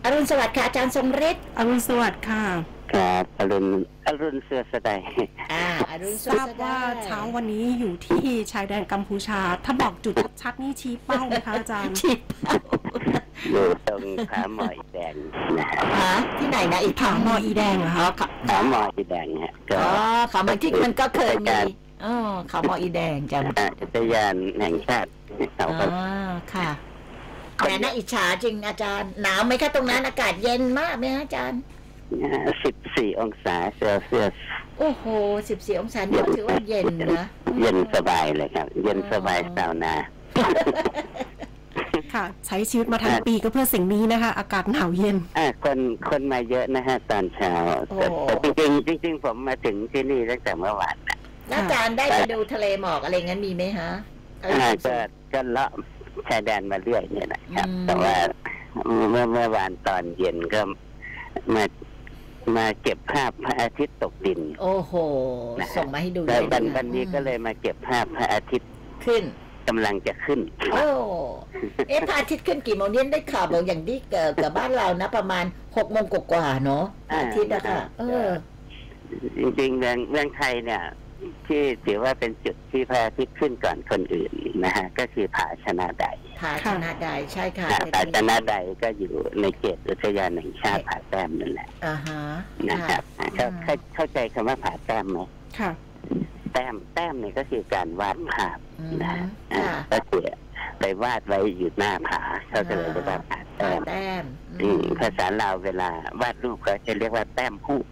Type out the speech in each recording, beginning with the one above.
อรุณสวัสดิ์ค่ะอาจารย์ทรงฤทธิ์อรุณสวัสดิ์ค่ะครับอรุณเสือสดายอรุณทราบว่าเช้าวันนี้อยู่ที่ชายแดนกัมพูชาถ้าบอกจุดชัดๆนี่ชี้เป้าไหมคะอาจารย์ชี้เป้าอยู่ตรงผาหมออีแดงนะฮะที่ไหนนะอีกผาหมออีแดงเหรอคะผาหมออีแดงฮะก็ผาหมอที่มันก็เคยมีเขาหมออีแดงจำอุทยานแห่งชาติค่ะแต่น่าอิจฉาจริงอาจารย์หนาวไหมคะตรงนั้นอากาศเย็นมากไหมอาจารย์ 14 องศาเซลเซียสโอ้โห14 องศาเนี่ยถือว่าเย็นนะเย็นสบายเลยครับเย็นสบายสาวนาค่ะใช้ชีวิตมาทั้งปีก็เพื่อสิ่งนี้นะคะอากาศหนาวเย็นคนมาเยอะนะฮะตอนเช้าแต่จริงผมมาถึงที่นี่ตั้งแต่เมื่อวานนะอาจารย์ได้ไปดูทะเลหมอกอะไรงั้นมีไหมฮะก็เลาะชายแดนมาเรื่อยเนี่ยนะครับแต่ว่าเมื่อวานตอนเย็นก็มาเก็บภาพพระอาทิตย์ตกดินโอ้โหส่งมาให้ดูเลยวันนี้ก็เลยมาเก็บภาพพระอาทิตย์ขึ้นกำลังจะขึ้นโอ้พระอาทิตย์ขึ้นกี่โมงเนี่ยได้ข่าวบอกอย่างที่กับบ้านเรานะประมาณ6 โมงกว่าเนาะอาทิตย์นะคะจริงๆเมืองไทยเนี่ยที่ถือว่าเป็นจุดที่พระอาทิตย์ขึ้นก่อนคนอื่นนะฮะก็คือผาชนะใดใช่ค่ะผาชนะใดก็อยู่ในเขตอุทยานแห่งชาติผาแต้มนั่นแหละนะครับเข้าใจคำว่าผาแต้มไหมค่ะแต้มเนี่ยก็คือการวาดภาพนะก็คือไปวาดไว้อยู่หน้าผาเขาจะเรียกว่าผาแต้มภาษาลาวเวลาวาดรูปก็จะเรียกว่าแต้มผู้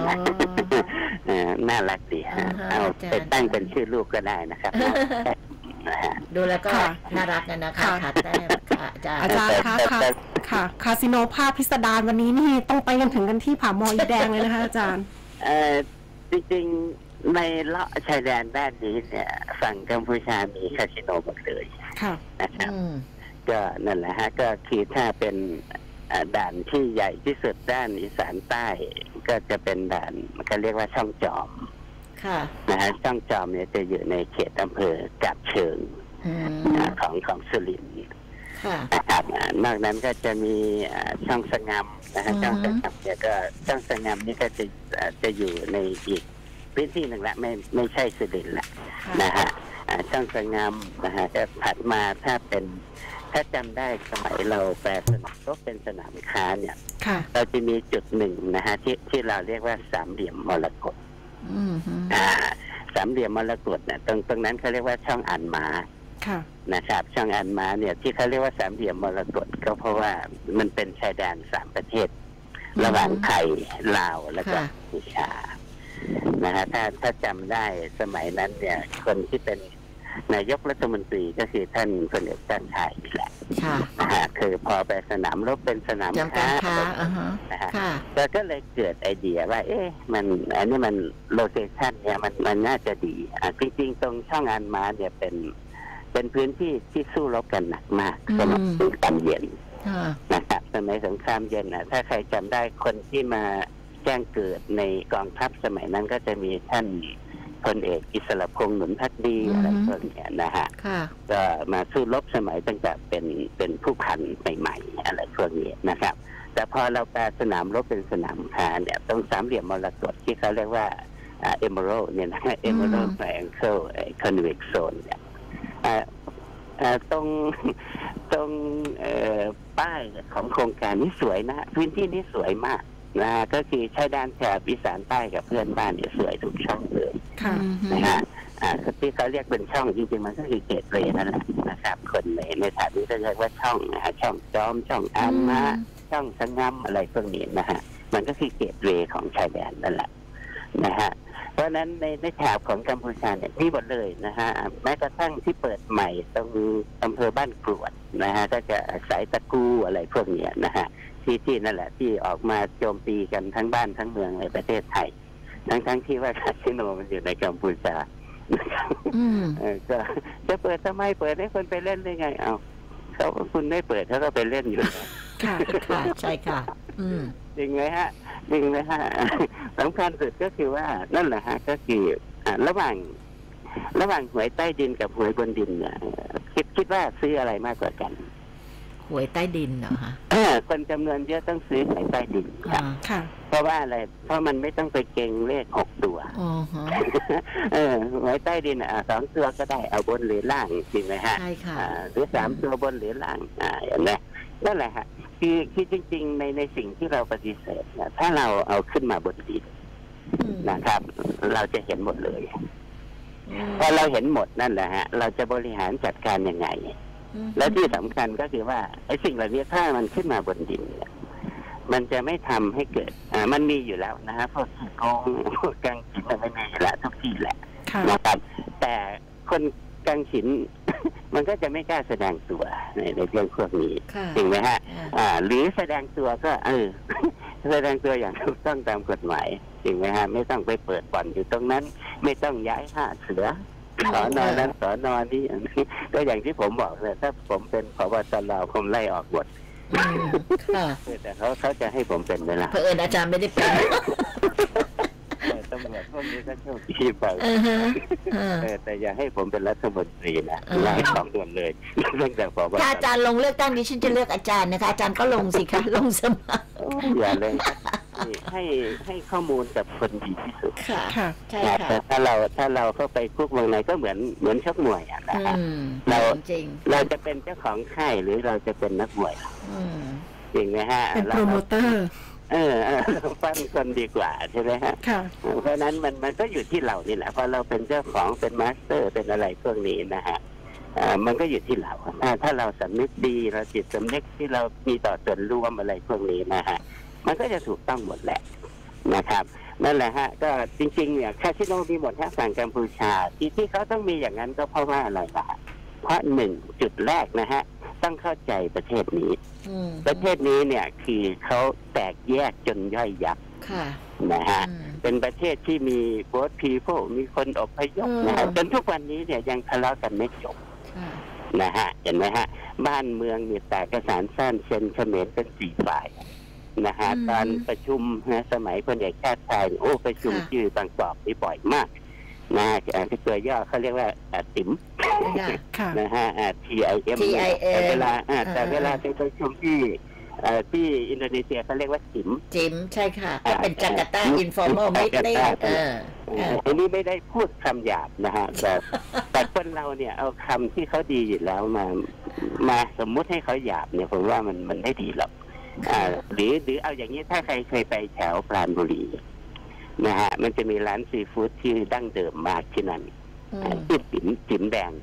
น่ารักดีเอาไปตั้งเป็นชื่อลูกก็ได้นะครับดูแล้วก็น่ารักนะคะผาแต้มอาจารย์ค่ะคาสิโนภาพพิสดารวันนี้นี่ต้องไปกันถึงกันที่ผาหมออีแดงเลยนะคะอาจารย์จริงๆในเลาะชายแดนด้านนี้เนี่ยฝั่งกัมพูชามีคาสิโนหมดเลยนะครับก็นั่นแหละฮะก็คือถ้าเป็นด่านที่ใหญ่ที่สุดด้านอีสานใต้ก็จะเป็นด่านมันก็เรียกว่าช่องจอมนะฮะช่องจอมเนี่ยจะอยู่ในเขตอำเภอกาบเชิงของสุรินทร์นะครับนอกนั้นก็จะมีช่องสงามนะฮะช่องสงามเนี่ยก็ช่องสงามนี่ก็จะอยู่ในอีกพื้นที่หนึ่งละไม่ใช่สุรินทร์ละนะฮะช่องสงามนะฮะจะถัดมาถ้าจำได้สมัยเราแปลสนามรบเป็นสนามค้าเนี่ยเราจะมีจุดหนึ่งนะฮะที่เราเรียกว่าสามเหลี่ยมมรกตสามเหลี่ยมมรกตเนี่ยตรงนั้นเขาเรียกว่าช่องอันม้านะครับช่องอันม้าเนี่ยที่เขาเรียกว่าสามเหลี่ยมมรกตก็เพราะว่ามันเป็นชายแดน3 ประเทศระหว่างไทยลาวและก็กัมพูชานะฮะถ้าจำได้สมัยนั้นเนี่ยคนที่เป็นนายกรัฐมนตรีก็คือท่านพลเอกชาติชายนี่แหละนะฮะคือพอไปสนามรบเป็นสนามค้านะฮะก็เลยเกิดไอเดียว่ามันอันนี้มันโลเคชั่นเนี่ยมันน่าจะดีจริงๆตรงช่องอันม้าเนี่ยเป็นพื้นที่ที่สู้รบกันหนักมากสมัยสงครามเย็นนะครับสมัยสงครามเย็นถ้าใครจำได้คนที่มาแจ้งเกิดในกองทัพสมัยนั้นก็จะมีท่านพลเอกอิสระพงษ์หนุนภักดีอะไรพวกนี้นะฮะก็มาสู้รบสมัยตั้งแต่เป็นผู้พันใหม่ๆอะไรพวกนี้นะครับแต่พอเราแปลสนามรบเป็นสนามค้าเนี่ยตรงสามเหลี่ยมมรกตที่เขาเรียกว่าเอเมอรัลด์เนี่ยนะเอเมอรัลด์ไทรแองเกิลคอนเวกซ์โซนเนี่ยตรงป้ายของโครงการนี้สวยนะพื้นที่นี้สวยมากนะก็คือชายแดนแถบอีสานใต้กับเพื่อนบ้านเนี่ยสวยทุกช่องเลยนะฮะที่เขาเรียกเป็นช่องจริงๆมันก็คือเกตเวย์นั่นแหละนะครับคนในแถบนี้จะเรียกว่าช่องช่องจอมช่องอันม้าช่องสงามอะไรพวกนี้นะฮะมันก็คือเกตเวย์ของชายแดนนั่นแหละนะฮะเพราะนั้นในแถบของกัมพูชาเนี่ยมีหมดเลยนะฮะแม้กระทั่งที่เปิดใหม่ตรงอำเภอบ้านกรวดนะฮะก็จะสายตะกูอะไรพวกนี้นะฮะที่นั่นแหละที่ออกมาโจมตีกันทั้งบ้านทั้งเมืองในประเทศไทยทั้งที่ว่าคาสิโนมันอยู่ในกัมพูชาก็จะเปิดทำไมเปิดให้คนไปเล่นได้ไงเขาคุณไม่เปิดเขาก็ไปเล่นอยู่ค่ะใช่ค่ะจริงไหมฮะสำคัญสุดก็คือว่านั่นแหละฮะก็คือระหว่างหวยใต้ดินกับหวยบนดินเนี่ยคิดว่าซื้ออะไรมากกว่ากันหวยใต้ดินเหรอฮะคนจำนวนเยอะต้องซื้อหวยใต้ดินครับเพราะว่าอะไรเพราะมันไม่ต้องไปเก่งเลข6 ตัวหวยใต้ดิน2 ตัวก็ได้เอาบนหรือล่างจริงไหมฮะหรือ3 ตัวบนหรือล่างเห็นไหมนั่นแหละฮะคือจริงๆในสิ่งที่เราปฏิเสธเนี่ยถ้าเราเอาขึ้นมาบนดินนะครับเราจะเห็นหมดเลยพอเราเห็นหมดนั่นแหละฮะเราจะบริหารจัดการยังไงและที่สำคัญก็คือว่าไอ้สิ่งเหล่านี้ถ้ามันขึ้นมาบนดินเนี่ยมันจะไม่ทำให้เกิดมันมีอยู่แล้วนะฮะพวกขี้โกงพวกกังขินมันไม่มีอยู่แล้วทุกที่แหละนะครับแต่คนกังขินมันก็จะไม่กล้าแสดงตัวในเรื่องพวกนี้จริงไหมฮะหรือแสดงตัวก็แสดงตัวอย่างถูกต้องตามกฎหมายจริงไหมฮะไม่ต้องไปเปิดบ่อนอยู่ตรงนั้นไม่ต้องย้ายห้าเสือสอนอนั้นสอนอนี้ก็อย่างที่ผมบอกเลยถ้าผมเป็นผบ.ตร.ผมไล่ออกหมดแต่เขาจะให้ผมเป็นเวลาเผอิญอาจารย์ไม่ได้เป็นตำรวจพวกนี้ก็โชคดีไปแต่อย่าให้ผมเป็นรัฐมนตรีนะไล่ออกด่วนเลยเรื่องจากผบ. ถ้าอาจารย์ลงเลือกตั้งนี้ฉันจะเลือกอาจารย์นะคะอาจารย์ก็ลงสิคะลงสมัครอย่าเลยให้ข้อมูลกับคนดีที่สุดค่ะใช่ค่ะแต่ถ้าเราเข้าไปคุกวงในก็เหมือนชกมวยนะครับเราจะเป็นเจ้าของค่ายหรือเราจะเป็นนักมวยจริงไหมฮะเป็นโปรโมเตอร์เราปั้นคนดีกว่าใช่ไหมฮะเพราะนั้นมันก็อยู่ที่เรานี่แหละพอเราเป็นเจ้าของเป็นมาสเตอร์เป็นอะไรพวกนี้นะฮะมันก็อยู่ที่เราถ้าเราสำนึกดีเราจิตสำนึกที่เรามีต่อส่วนรวมอะไรพวกนี้นะฮะมันก็จะถูกต้องหมดแหละนะครับนั่นแหละฮะก็จริงๆเนี่ยคาสิโนมีหมดทั้งฝั่งกัมพูชาที่เขาต้องมีอย่างนั้นก็เพราะว่าอะไรล่ะเพราะ1 จุดแรกนะฮะต้องเข้าใจประเทศนี้ประเทศนี้เนี่ยคือเขาแตกแยกจนย่อยยับนะฮะเป็นประเทศที่มีโบสพีโพมีคนอพยพนะฮะจนทุกวันนี้เนี่ยยังทะเลาะกันไม่จบนะฮะเห็นไหมฮะบ้านเมืองมีแต่กระสานซ่านเซนเขมรเป็น4 ฝ่ายนะฮะตอนประชุมนะสมัยพลเอกชาติชายประชุมชื่อบางกอกนี่บ่อยมากนะตัวย่อเขาเรียกว่าติ๋มนะฮะTIM แต่เวลาไปประชุมที่อินโดนีเซียเขาเรียกว่าจิ๋มใช่ค่ะก็เป็นจาการ์ตาอินฟอร์มอลมิตติ้งอันนี้ไม่ได้พูดคำหยาบนะฮะแต่คนเราเนี่ยเอาคำที่เขาดีอยู่แล้วมาสมมุติให้เขาหยาบเนี่ยผมว่ามันไม่ดีหรอกหรือเอาอย่างนี้ถ้าใครเคยไปแถวปราณบุรีนะฮะมันจะมีร้านซีฟู้ดที่ดั้งเดิมมากที่นั่นชื่อจิ๋มแดง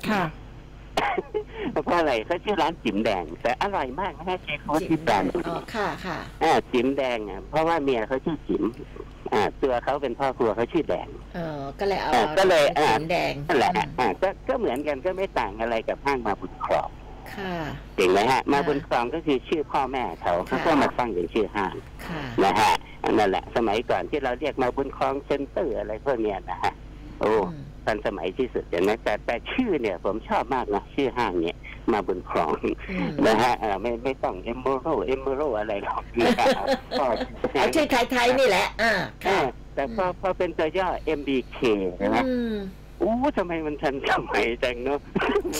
เพราะอะไรเขาชื่อร้านจิ๋มแดงแต่อร่อยมากนะฮะซีฟู้ดที่ปราณบุรีจิ๋มแดงเพราะว่าเมียเขาชื่อจิ๋มตัวเขาเป็นพ่อครัวเขาชื่อแดงก็เลยจิ๋มแดงนั่นแหละก็เหมือนกันก็ไม่ต่างอะไรกับห้างมาบุญครองจริงไหมฮะมาบุญครองก็คือชื่อพ่อแม่เขาก็มาตั้งเป็นชื่อห้างนะฮะนั่นแหละสมัยก่อนที่เราเรียกมาบุญครองเซ็นเตอร์อะไรพวกเนี้ยนะฮะทันสมัยที่สุดเห็นไหมแต่ชื่อเนี่ยผมชอบมากนะชื่อห้างเนี่ยมาบุญครองนะฮะไม่ต้องเอมโรอะไรหรอกเอาชื่อไทยๆนี่แหละแต่พอเป็นตัวย่อ MBK ใช่ไหมทำไมมันทันสมัยจังเนาะ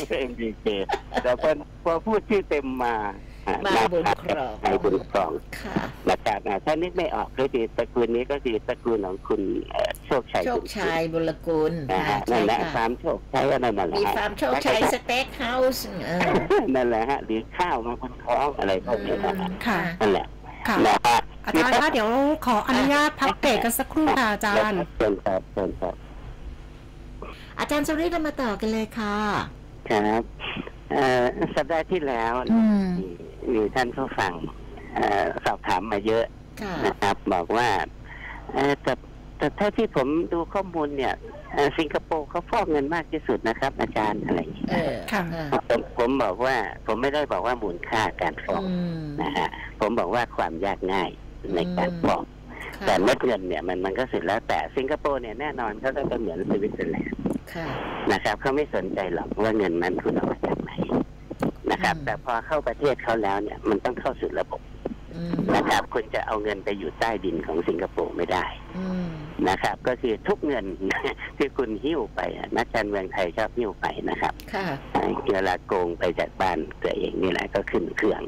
MBK แต่พอพูดชื่อเต็มมาบุญครองนะครับถ้านึกไม่ออกก็คือตระกูลนี้ก็คือตระกูลของคุณโชคชัยบุญกุลนั่นแหละฟาร์มโชคชัยนั่นแหละมีฟาร์มโชคชัยสเต็กเฮาส์นั่นแหละฮะหรือข้าวมาบุญครองอะไรพวกนี้นั่นแหละอาจารย์คะเดี๋ยวขออนุญาตพักเบรกกันสักครู่ค่ะอาจารย์เชิญครับอาจารย์สุริศมาต่อกันเลยค่ะครับสัปดาห์ที่แล้วมีท่านผู้ฟังสอบถามมาเยอะนะครับบอกว่าแต่ถ้าที่ผมดูข้อมูลเนี่ยสิงคโปร์เขาฟอกเงินมากที่สุดนะครับอาจารย์อะไรผมบอกว่าผมไม่ได้บอกว่ามูลค่าการฟอกนะฮะผมบอกว่าความยากง่ายในการฟอกแต่เม็ดเงินเนี่ยมันก็สุดแล้วแต่สิงคโปร์เนี่ยแน่นอนเขาก็เหมือนสวิตเซอร์แลนด์นะครับเขาไม่สนใจหรอกว่าเงินนั้นคุณเอามาจากไหนนะครับแต่พอเข้าประเทศเขาแล้วเนี่ยมันต้องเข้าสู่ระบบนะครับคุณจะเอาเงินไปอยู่ใต้ดินของสิงคโปร์ไม่ได้นะครับก็คือทุกเงินที่คุณหิ้วไปนักการเมืองไทยชอบหิ้วไปนะครับเวลาโกงไปจากบ้านตัวเองนี่แหละก็ขึ้นเครื่อง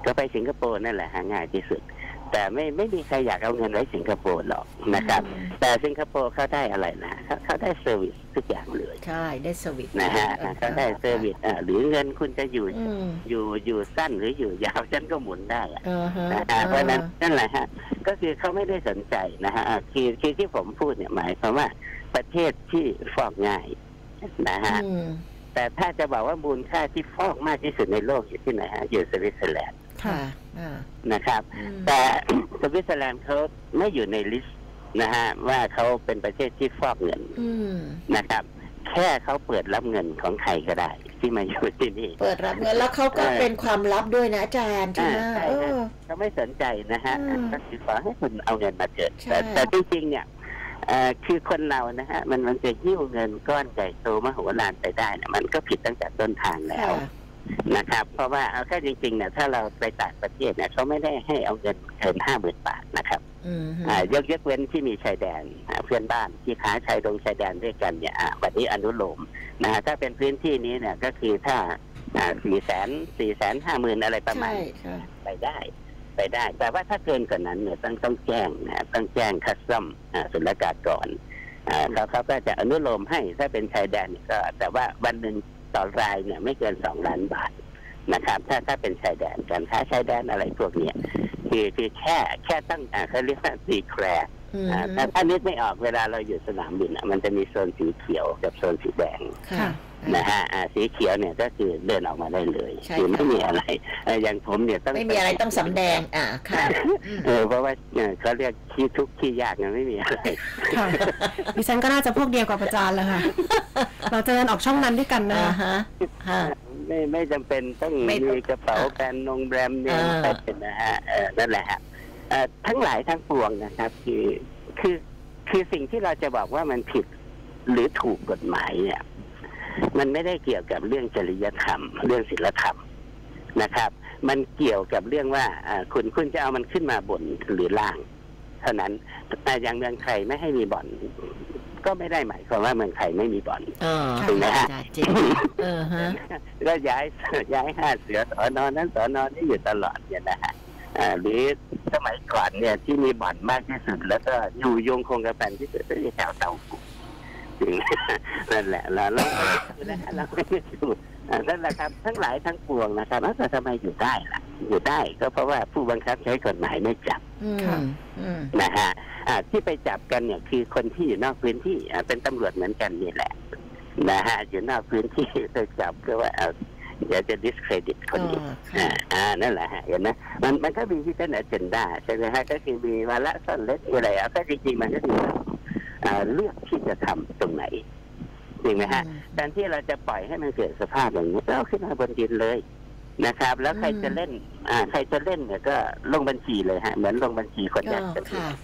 ก็ไปสิงคโปร์นั่นแหละหาง่ายที่สุดแต่ไม่มีใครอยากเอาเงินไว้สิงคโปร์หรอกนะครับแต่สิงคโปร์เขาได้อะไรนะเขาได้เซอร์วิสทุกอย่างเลยใช่ได้เซอร์วิสนะฮะเขาได้เซอร์วิสหรือเงินคุณจะอยู่สั้นหรืออยู่ยาวฉันก็หมุนได้นะฮะเพราะนั้นนั่นแหละฮะก็คือเขาไม่ได้สนใจนะฮะคือที่ผมพูดเนี่ยหมายความว่าประเทศที่ฟอกง่ายนะฮะแต่ถ้าจะบอกว่ามูลค่าที่ฟอกมากที่สุดในโลกอยู่ที่ไหนฮะอยู่สวิตเซอร์แลนด์นะครับแต่สวิตเซอร์แลนด์เขาไม่อยู่ในลิสต์นะฮะว่าเขาเป็นประเทศที่ฟอกเงินนะครับแค่เขาเปิดรับเงินของใครก็ได้ที่มาอยู่ที่นี่เปิดรับเงินแล้วเขาก็เป็นความลับด้วยนะอาจารย์ใช่ไหมเขาไม่สนใจนะฮะก็คือขอให้คุณเอาเงินมาเกิดแต่จริงๆเนี่ยคือคนเรานะฮะมันจะหิ้วเงินก้อนใหญ่โตมโหฬารไปได้นะมันก็ผิดตั้งแต่ต้นทางแล้วนะครับเพราะว่าเอาแค่จริงๆเนี่ยถ้าเราไปต่างประเทศเนี่ยเขาไม่ได้ให้เอาเงินเกิน50,000 บาทนะครับยกเว้นที่มีชายแดนเพื่อนบ้านที่ค้าชายแดนด้วยกันเนี่ยวันนี้อนุโลมนะฮะถ้าเป็นพื้นที่นี้เนี่ยก็คือถ้า450,000อะไรประมาณไปได้แต่ว่าถ้าเกินกว่านั้นเนี่ยต้องแจ้งนะต้องแจ้งคัสตอมศุลกากรแล้วเขาก็จะอนุโลมให้ถ้าเป็นชายแดนก็แต่ว่าวันหนึ่งต่อรายเนี่ยไม่เกิน2 ล้านบาทนะครับถ้าเป็นชายแดนการค้าชายแดนอะไรพวกเนี้ยคือแค่ตั้งเขาเรียกว่าสีแคร์ถ้านึกไม่ออกเวลาเราอยู่สนามบินมันจะมีโซนสีเขียวกับโซนสีแดงนะฮะสีเขียวเนี่ยก็คือเดินออกมาได้เลยคือไม่มีอะไรอย่างผมเนี่ยต้องไม่มีอะไรต้องสำแดงค่ะเพราะว่าเขาเรียกขี้ทุกข์ขี้ยากเนี่ยไม่มีอะไรดิฉันก็น่าจะพวกเดียวกับอาจารย์เลยค่ะเราจะเดินออกช่องนั้นด้วยกันนะไม่จำเป็นต้องมีกระเป๋าแบรนด์เนี่ยเป็นนะฮะนั่นแหละฮะทั้งหลายทั้งปวงนะครับคือสิ่งที่เราจะบอกว่ามันผิดหรือถูกกฎหมายเนี่ยมันไม่ได้เกี่ยวกับเรื่องจริยธรรมเรื่องศีลธรรมนะครับมันเกี่ยวกับเรื่องว่าคุณจะเอามันขึ้นมาบนหรือล่างเท่านั้นแต่อย่างเมืองไทยไม่ให้มีบ่อนก็ไม่ได้หมายความว่าเมืองไทยไม่มีบ่อนถูกไหมฮะก็ย้าย5 เสือสน.นั้นสน.นี้อยู่ตลอดเนี่ยนะฮะหรือสมัยก่อนเนี่ยที่มีบ่อนมากที่สุดแล้วก็อยู่ยงคงกระพันที่สุดก็คือแถวเตาปูนั่นแหละเราไม่ได้สูตรนั่นแหละครับทั้งหลายทั้งปวงนะครับแล้วทำไมอยู่ได้ล่ะอยู่ได้ก็เพราะว่าผู้บังคับใช้กฎหมายไม่จับนะฮะที่ไปจับกันเนี่ยคือคนที่อยู่นอกพื้นที่เป็นตำรวจเหมือนกันนี่แหละนะฮะอยู่นอกพื้นที่ไปจับก็ว่าเดี๋ยวจะ discredit คนนี้นั่นแหละฮะเห็นไหมมันก็มีที่เป็น agenda ใช่ไหมฮะก็คือมีวาระซ่อนเล็ดอะไรก็จริงๆมันก็คือเลือกที่จะทำตรงไหนจริงไหมฮะแทนที่เราจะปล่อยให้มันเกิดสภาพอย่างนี้เราขึ้นมาบนดินเลยนะครับแล้วใครจะเล่นเนี่ยก็ลงบัญชีเลยฮะเหมือนลงบัญชีคนยากจน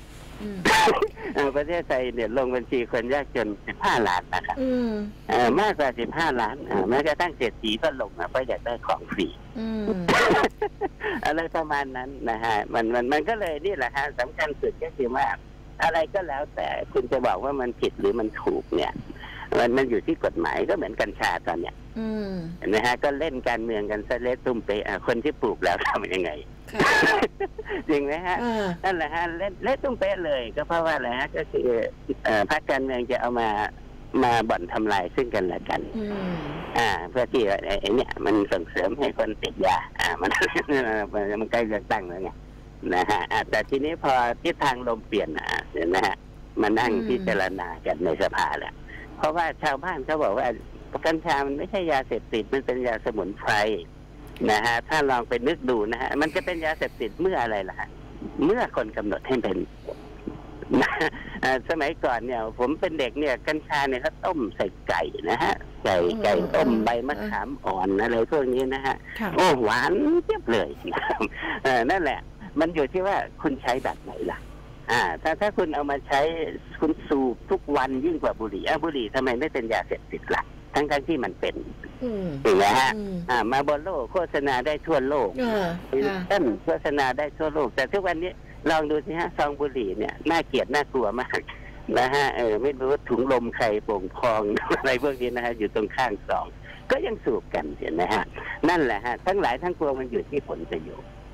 ประเทศไทยเนี่ยลงบัญชีคนยากจน15 ล้านนะครับมากกว่า15 ล้านแม้กระทั่งเศรษฐีก็ลงเพราะอยากได้ของฟรีอะไรประมาณนั้นนะฮะมันก็เลยนี่แหละฮะสำคัญสุดก็คือว่าอะไรก็แล้วแต่คุณจะบอกว่ามันผิดหรือมันถูกเนี่ยมันอยู่ที่กฎหมายก็เหมือนกัญชาตอนเนี้ยเห็นไหมฮะก็เล่นการเมืองกันซะเละตุ้มเปะคนที่ปลูกแล้วทำยังไงจริงไหมฮะนั่นแหละฮะเละตุ้มเปะเลยก็เพราะว่าอะไรฮะก็คือพรรคการเมืองจะเอามาบ่อนทำลายซึ่งกันและกันเพื่อที่ไอ้เนี่ยมันส่งเสริมให้คนติดยามันใกล้เลือกตั้งแล้วไงนะฮะแต่ทีนี้พอทิศทางลมเปลี่ยนเห็นไหมฮะมานั่งพิจารณากันในสภาแหละเพราะว่าชาวบ้านเขาบอกว่ากัญชามันไม่ใช่ยาเสพติดมันเป็นยาสมุนไพรนะฮะถ้าลองไปนึกดูนะฮะมันจะเป็นยาเสพติดเมื่ออะไรล่ะเมื่อคนกำหนดให้เป็นสมัยก่อนเนี่ยผมเป็นเด็กเนี่ยกัญชาเนี่ยเขาต้มใส่ไก่นะฮะไก่ต้มใบมะขามอ่อนอะไรพวกนี้นะฮะโอ้หวานเจี๊ยบเลยนั่นแหละมันอยู่ที่ว่าคุณใช้แบบไหนล่ะถ้าคุณเอามาใช้คุณสูบทุกวันยิ่งกว่าบุหรี่บุหรี่ทำไมไม่เป็นยาเสพติดล่ะทั้งที่มันเป็นถูกไหมฮะมาโบโลโฆษณาได้ทั่วโลกต้นโฆษณาได้ทั่วโลกแต่ทุกวันนี้ลองดูสิฮะซองบุหรี่เนี่ยน่าเกลียดน่ากลัวมากนะฮะไม่รู้ถุงลมใครโป่งพองอะไรพวกนี้นะฮะอยู่ตรงข้างซองก็ยังสูบกันเห็นไหมฮะนั่นแหละฮะทั้งหลายทั้งปวงมันอยู่ที่ผลประโยชน์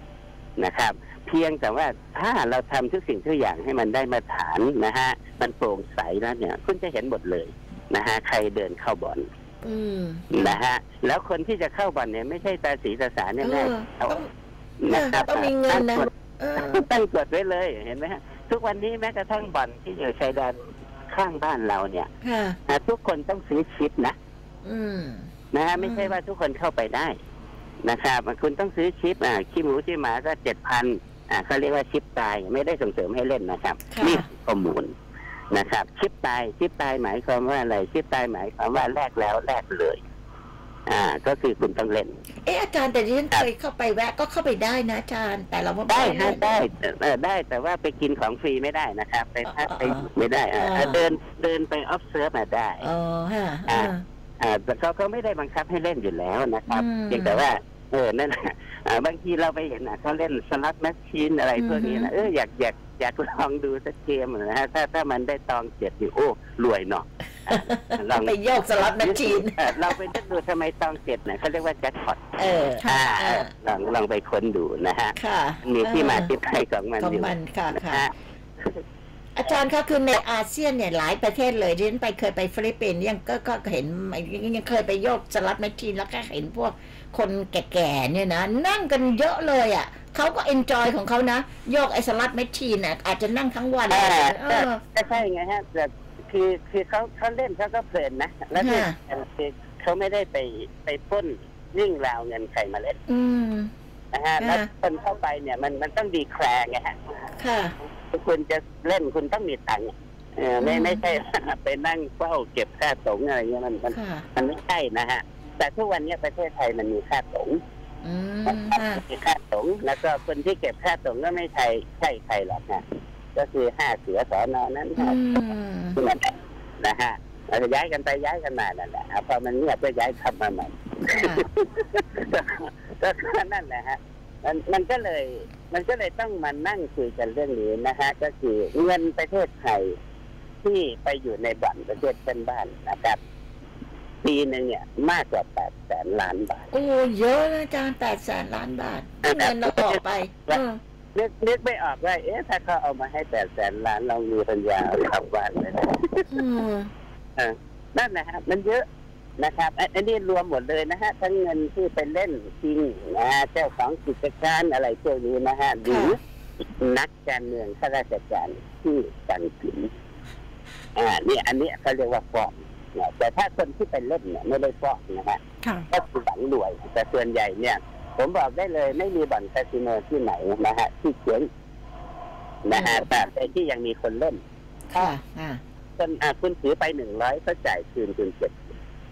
นะครับเพียงแต่ว่าถ้าเราทำทุกสิ่งทุกอย่างให้มันได้มาตรฐานนะฮะมันโปร่งใสแล้วเนี่ยคุณจะเห็นหมดเลยนะฮะใครเดินเข้าบ่อนนะฮะแล้วคนที่จะเข้าบ่อนเนี่ยไม่ใช่ตาสีตาสาแน่ๆนะครับต้องมีเงินนะตั้งกฎไว้เลยเห็นไหมฮะทุกวันนี้แม้กระทั่งบ่อนที่อยู่ชายแดนข้างบ้านเราเนี่ยทุกคนต้องซื้อชิปนะนะฮะไม่ใช่ว่าทุกคนเข้าไปได้นะครับคุณต้องซื้อชิปขี้หมูขี้หมาก็7,000เขาเรียกว่าชิปตายไม่ได้ส่งเสริมให้เล่นนะครับนี่ข้อมูลนะครับชิปตายหมายความว่าอะไรชิปตายหมายความว่าแลกแล้วแลกเลยก็คือคุณต้องเล่นอาจารย์แต่ที่ฉันเคยเข้าไปแวะก็เข้าไปได้นะอาจารย์แต่เราไม่ได้แต่ว่าไปกินของฟรีไม่ได้นะครับไปพักไปไม่ได้เดินไป observe มาได้แต่เขาไม่ได้บังคับให้เล่นอยู่แล้วนะครับเพียงแต่ว่านั่นบางทีเราไปเห็นเขาเล่นสล็อตแมชชีนอะไรพวกนี้นะอยากลองดูสักเกมนะฮะถ้ามันได้ตอง7อยู่โอ้รวยเนาะลองไปโยกสล็อตแมชชีนเราไปดูทำไมตอง7เนี่ยเขาเรียกว่าแจ็คพอตลองไปค้นดูนะฮะมีที่มาที่ไปของมันอยู่ค่ะอาจารย์คะคือในอาเซียนเนี่ยหลายประเทศเลยที่ฉันเคยไปฟิลิปปินส์ยังก็เห็นยังเคยไปโยกสล็อตแมชชีนแล้วก็เห็นพวกคนแก่ๆเนี่ยนะนั่งกันเยอะเลยเขาก็เอนจอยของเขานะโยกไอ้สล็อตแมชชีนอาจจะนั่งทั้งวันก็ใช่ไงฮะแต่คือเขาเล่นเขาก็เพลินนะแล้วคือเขาไม่ได้ไปป้นวิ่งราวเงินใครมาเล่นนะฮะแล้วคนเข้าไปเนี่ยมันต้องดีแคลร์ไงฮะคุณจะเล่นคุณต้องมีตังค์ไม่ใช่ไปนั่งเฝ้าเก็บค่าตงอะไรเงี้ยมันไม่ใช่นะฮะแต่ทุกวันนี้ประเทศไทยมันมีค่าตงมีค่าตงแล้วก็คนที่เก็บค่าตงก็ไม่ใช่ใครหรอกนะก็คือ5 เสือสน.นั้นนะฮะเราจะย้ายกันไปย้ายกันมานั่นแหละพอมันเงียบก็ย้ายทำมาใหม่ก็นั่นแหละฮะมันก็เลยต้องมานั่งคุยกันเรื่องนี้นะฮะก็คือเงินประเทศไทยที่ไปอยู่ในบ่อนประเทศเพื่อนบ้านนะครับปีหนึ่งเนี่ยมากกว่า800,000 ล้านบาทโอ้เยอะนะอาจารย์800,000 ล้านบาทเงินเราออกไปนึกไม่ออกว่าถ้าเขาเอามาให้800,000 ล้านเรามีปัญญาทำบ้านเลยนั่นนะฮะมันเยอะนะครับอันนี้รวมหมดเลยนะฮะทั้งเงินที่ไปเล่นจริงนะเจ้าของกิจการอะไรพวกนี้นะฮะหรือนักการเมืองข้าราชการที่สั่งถึงเนี่ยอันนี้เขาเรียกว่าฟ้องแต่ถ้าคนที่ไปเล่นเนี่ยไม่ได้ฟ้องนะฮะก็คือหวังรวยแต่ส่วนใหญ่เนี่ยผมบอกได้เลยไม่มีบ่อนคาสิโนที่ไหนนะฮะที่เจ๋งนะฮะแต่ที่ยังมีคนเล่นคุณถือไป100เขาจ่ายคืนคุณ70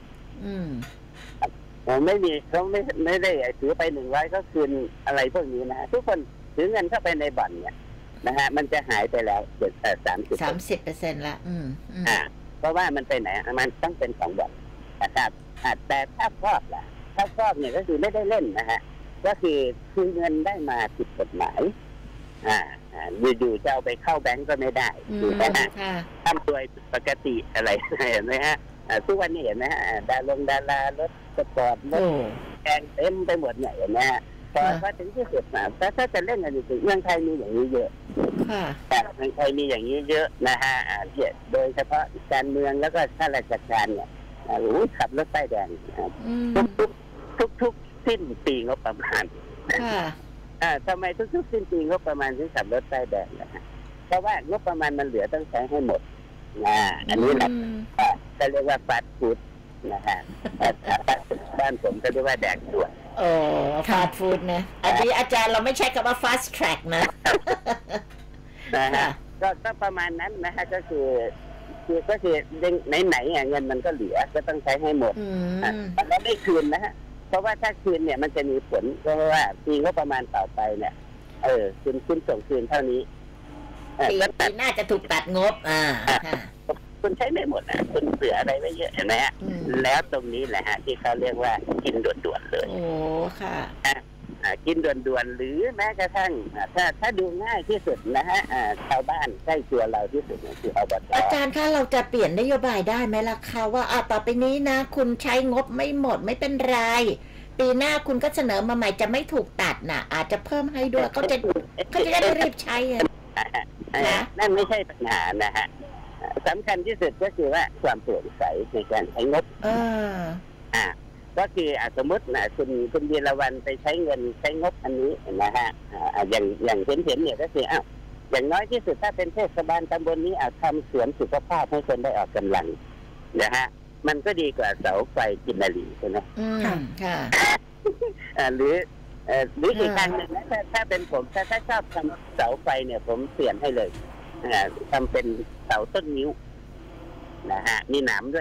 ไม่มีเขาไม่ได้ถือไป100ก็คืนอะไรพวกนี้นะทุกคนถือเงินเข้าไปในบ่อนเนี่ยนะฮะมันจะหายไปแล้ว 30%ละเพราะว่ามันไปไหนมันต้องเป็นของบ่อนนะครับแต่ถ้าฟอกล่ะถ้าฟอกเนี่ยก็คือไม่ได้เล่นนะฮะก็คือเงินได้มาผิดกฎหมายอยู่ๆจะเอาไปเข้าแบงก์ก็ไม่ได้ถูกไหมฮะทำโดยปกติอะไรเห็นไหมฮะทุกวันนี้เห็นไหมฮะดารารถสปอร์ตรถแข่งเต็มไปหมดเนี่ยเห็นไหมฮะพอถึงที่สุดนะถ้าจะเล่นกันจริงๆเมืองไทยมีอย่างนี้เยอะแต่เมืองไทยมีอย่างนี้เยอะนะฮะโดยเฉพาะการเมืองแล้วก็ข้าราชการเนี่ยขับรถป้ายแดงทุกสิ้นปีงบประมาณทำไมทุกสิ้นปีงบประมาณถึงขับรถป้ายแดงนะฮะเพราะว่างบประมาณมันเหลือต้องใช้ให้หมดอันนี้แหละจะเรียกว่าฟาสต์ฟู้ดนะฮะบ้านผมจะเรียกว่าแดกด่วนฟาสต์ฟู้ดนะอันนี้อาจารย์เราไม่ใช้คำว่า fast track นะฮะก็ประมาณนั้นนะฮะก็คือไหนเงินมันก็เหลือก็ต้องใช้ให้หมดแล้วไม่คืนนะฮะเพราะว่าถ้าคืนเนี่ยมันจะมีผลเพราะว่าปีงบประมาณต่อไปเนี่ยคุณส่งคืนเท่านี้ปีหน้าจะถูกตัดงบคุณใช้ไม่หมดนะคุณเสืออะไรไว้เยอะเห็นไหมฮะแล้วตรงนี้แหละฮะที่เขาเรียกว่ากินด่วนๆเลยโอ้ค่ะกินด่วนๆหรือแม้กระทั่งถ้าดูง่ายที่สุดนะฮะชาวบ้านใกล้ตัวเราที่สุดคืออบต. อาจารย์คะเราจะเปลี่ยนนโยบายได้ไหมล่ะคะว่าต่อไปนี้นะคุณใช้งบไม่หมดไม่เป็นไรปีหน้าคุณก็เสนอมาใหม่จะไม่ถูกตัดน่ะ อาจจะเพิ่มให้ด้วยเขาจะได้รีบใช้นั่นไม่ใช่ปัญหานะฮะสำคัญที่สุดก็คือว่าความโปร่งใสในการใช้งบก็คือสมมตินะคุณวีรวรรณไปใช้เงินใช้งบอันนี้นะฮะอย่างเห็นเนี่ยก็คืออย่างน้อยที่สุดถ้าเป็นเทศบาลตำบลนี้ทำสวนสุขภาพให้คนได้ออกกำลังนะฮะมันก็ดีกว่าเสาไฟกินนารีใช่ไหมค่ะหรืออีกทางหนึ่งนะถ้าเป็นผมถ้าชอบทำเสาไฟเนี่ยผมเปลี่ยนให้เลยทำเป็นเสาต้นนิ้วนะฮะมีหนามด้วย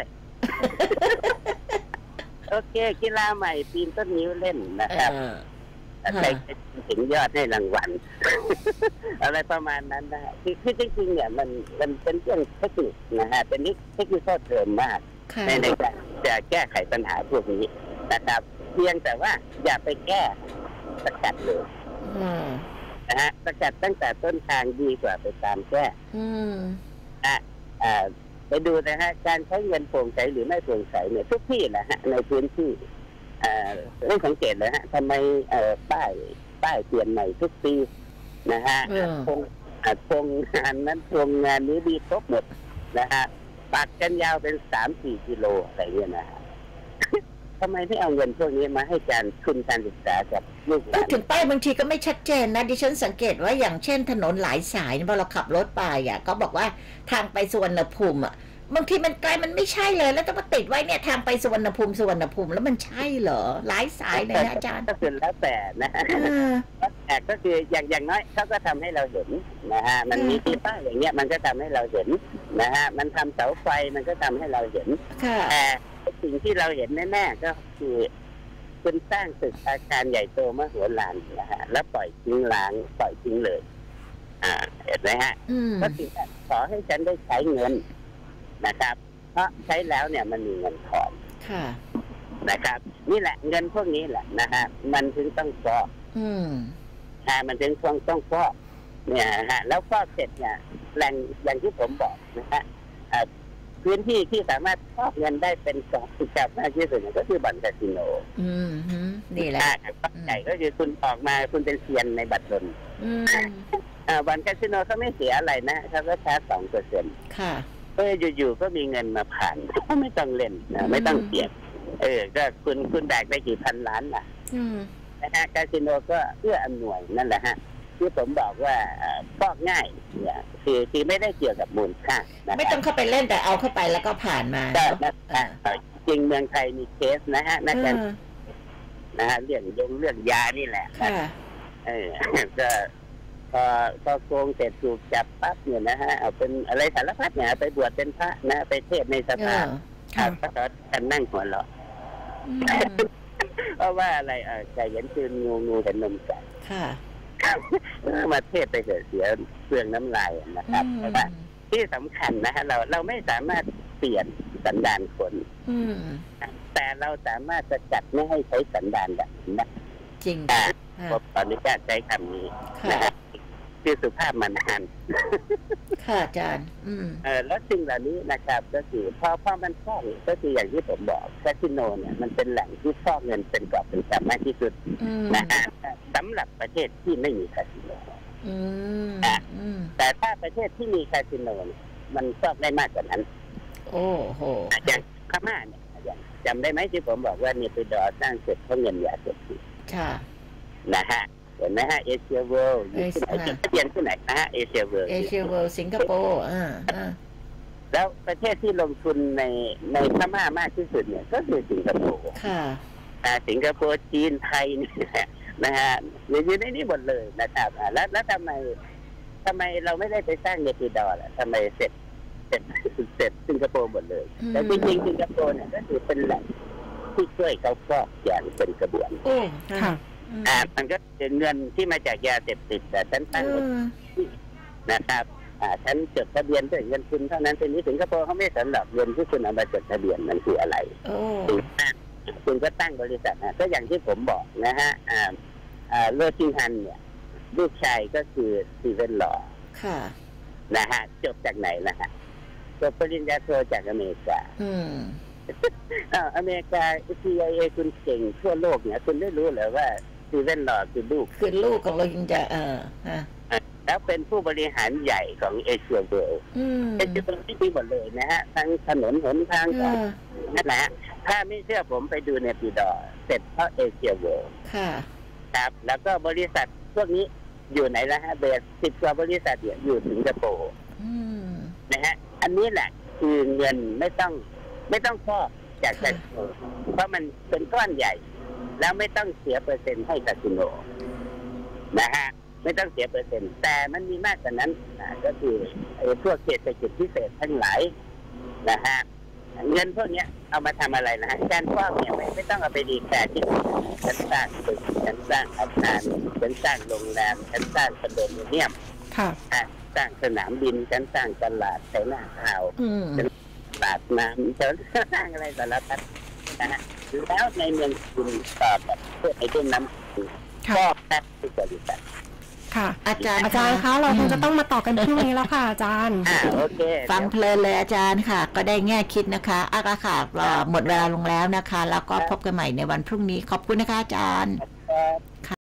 โอเคกีฬาใหม่ปีนต้นนิ้วเล่นนะครับใครถึงยอดให้รางวัล อะไรประมาณนั้นนะคือจริงๆเนี่ยมันเป็นเรื่องเทคนิคนะฮะเป็นเทคนิคข้อเสริมมากในการจะแก้ไขปัญหาพวกนี้นะครับเพียงแต่ว่าอย่าไปแก้สกัดเลยนะฮะสกัดตั้งแต่ต้นทางดีกว่าไปตามแก้ไปดูนะฮะการใช้เงินโปร่งใสหรือไม่โปร่งใสเนี่ยทุกที่แหละฮะในพื้นที่เรื่องสังเกตเลยฮะทำไมป้ายเปลี่ยนใหม่ทุกปีนะฮะโครงงานนั้นโครงงานนี้ดีครบหมดนะฮะปักกันยาวเป็น 3-4 กิโลอะไรเงี้ยนะฮะทำไมไม่เอาเงินพวกนี้มาให้การทุนการศึกษากับลูกหลานพูดถึงป้ายบางทีก็ไม่ชัดเจนนะดิฉันสังเกตว่าอย่างเช่นถนนหลายสายพอเราขับรถไปก็บอกว่าทางไปสุวรรณภูมิบางทีมันไกลมันไม่ใช่เลยแล้วต้องมาติดไว้เนี่ยทางไปสุวรรณภูมิแล้วมันใช่เหรอหลายสายเลยนะอาจารย์ก็คือแล้วแต่นะฮะแต่ก็คืออย่างน้อยเขาก็ทำให้เราเห็นนะฮะมันมีที่ป้ายอย่างเงี้ยมันก็ทำให้เราเห็นนะฮะมันทำเสาไฟมันก็ทำให้เราเห็นแต่สิ่งที่เราเห็นแน่ๆก็คือคุณสร้างตึกอาคารใหญ่โตมโหฬารนะฮะแล้วปล่อยทิ้งล้างปล่อยทิ้งเลยเห็นไหมฮะก็คือขอให้ฉันได้ใช้เงินนะครับเพราะใช้แล้วเนี่ยมันมีเงินทอนนะครับนี่แหละเงินพวกนี้แหละนะฮะมันถึงต้องฟอกมันถึงต้องฟอกเนี่ยฮะแล้วฟอกเสร็จเนี่ยแหล่งที่ผมบอกนะฮะพื้นที่ที่สามารถฟอกเงินได้เป็นกองทุนมากที่สุดก็คือบ่อนคาสิโนนี่แหละใหญ่ก็คือคุณออกมาคุณเป็นเซียนในบัตรดลบ่อนคาสิโนเขาไม่เสียอะไรนะเขาก็ชาร์จ 2% ค่ะอยู่ๆก็มีเงินมาผ่านก็ไม่ต้องเล่นไม่ต้องเสี่ยงก็คุณแบกได้กี่พันล้านล่ะนะฮะคาสิโนก็เอื้ออำนวยนั่นแหละฮะที่ผมบอกว่าฟอกง่ายเนี่ยคือไม่ได้เกี่ยวกับมูลค่าไม่ต้องเข้าไปเล่นแต่เอาเข้าไปแล้วก็ผ่านมาจริงเมืองไทยมีเคสนะฮะนะฮะเรื่องยานี่แหละก็พอโกงเสร็จถูกจับปั๊บเนี่ยนะฮะเอาเป็นอะไรสารพัดเนี่ยไปบวชเป็นพระนะไปเทศในสภาก็กันนั่งหัวเราะเพราะว่าอะไรใจเย็นคืองูเห็นนมไก่มาเทศไปเสียเปลืองน้ำลายนะครับเพราะว่าที่สำคัญนะฮะเราไม่สามารถเปลี่ยนสันดานคนแต่เราสามารถจะจัดไม่ให้ใช้สันดานแบบนี้นะจริงผมขออนุญาตใช้คำนี้นะฮะคือสุภาพมานานค่ะอาจารย์แล้วสิ่งเหล่านี้นะครับก็คือพอมันฟอกก็คืออย่างที่ผมบอกคาสิโนเนี่ยมันเป็นแหล่งที่ฟอกเงินเป็นกอบเป็นกำมากที่สุดนะฮะสำหรับประเทศที่ไม่มีคาสิโนแต่ถ้าประเทศที่มีคาสิโนมันฟอกได้มากกว่านั้นโอ้โหอย่างพม่าเนี่ยจำได้ไหมที่ผมบอกว่าเนปิดอสร้างเสร็จเพราะเงินยาเสพติดนะฮะเห็นไหมฮะเอเชียเวิลด์อยู่ที่ไหนเรียนที่ไหนนะฮะเอเชียเวิลด์สิงคโปร์แล้วประเทศที่ลงทุนในพม่ามากที่สุดเนี่ยก็คือสิงคโปร์สิงคโปร์จีนไทยเนี่ยนะฮะอยู่ในนี้หมดเลยนะครับแล้วทำไมเราไม่ได้ไปสร้างเนปิดอล่ะทำไมเสร็จสิงคโปร์หมดเลยแต่จริงๆสิงคโปร์เนี่ยก็คือเป็นแหล่งที่ช่วยเขาฟอกอย่างเป็นกระบวนมันก็เป็นเงินที่มาจากยาเสพติดแต่ฉันตั้งนะครับฉันจดทะเบียนด้วยเงินทุนเท่านั้นทีนี้สิงคโปร์เขาไม่สำหรับเงินที่คุณเอามาจดทะเบียนมันคืออะไรคุณก็ตั้งบริษัทก็อย่างที่ผมบอกนะฮะโรจิงฮันเนี่ยลูกชายก็คือสตีเวนลอว์นะฮะจบจากไหนล่ะฮะจบปริญญาโทจากอเมริกาอเมริกา CIA คุณเก่งทั่วโลกเนี่ยคุณได้รู้เหรอว่าซีเว่นหลอดคือลูกของเรายังจะแล้วเป็นผู้บริหารใหญ่ของเอเชียเวิลด์เอเชียเวิลด์ที่มีหมดเลยนะฮะทั้งถนนหนทางนั่นแหละถ้าไม่เชื่อผมไปดูในปีดอเสร็จเพราะเอเชียเวิลด์ครับแล้วก็บริษัทพวกนี้อยู่ไหนละฮะเบส10 กว่าบริษัทอยู่สิงคโปร์นะฮะอันนี้แหละคือเงินไม่ต้องฟอกจากคาสิโนเพราะมันเป็นก้อนใหญ่แล้วไม่ต้องเสียเปอร์เซ็นต์ให้คาสิโนนะฮะไม่ต้องเสียเปอร์เซ็นต์แต่มันมีมากกว่านั้นก็คือไอ้พวกเศรษฐกิจพิเศษทั้งหลายนะฮะเงินพวกนี้เอามาทำอะไรนะฮะการฟอกเนี่ยไม่ต้องเอาไปดีแค่ที่ฉันสร้างตึกฉันสร้างอาคารฉันสร้างโรงแรมฉันสร้างคอนโดมิเนียมสร้างสนามบินฉันสร้างตลาดใช้หน้าข่าวฉันตลาดน้ำฉันสร้างอะไรสารพัดนะฮะแล้วในเมืองคุณต่อแบบพวกไอ้ต้นน้ำก็แค่ที่บริษัทค่ะอาจารย์คะเราคงจะต้องมาต่อกันพรุ่งนี้แล้วค่ะอาจารย์โอเคฟังเพลินเลยอาจารย์ค่ะก็ได้แง่คิดนะคะค่ะหมดเวลาลงแล้วนะคะแล้วก็พบกันใหม่ในวันพรุ่งนี้ขอบคุณนะคะอาจารย์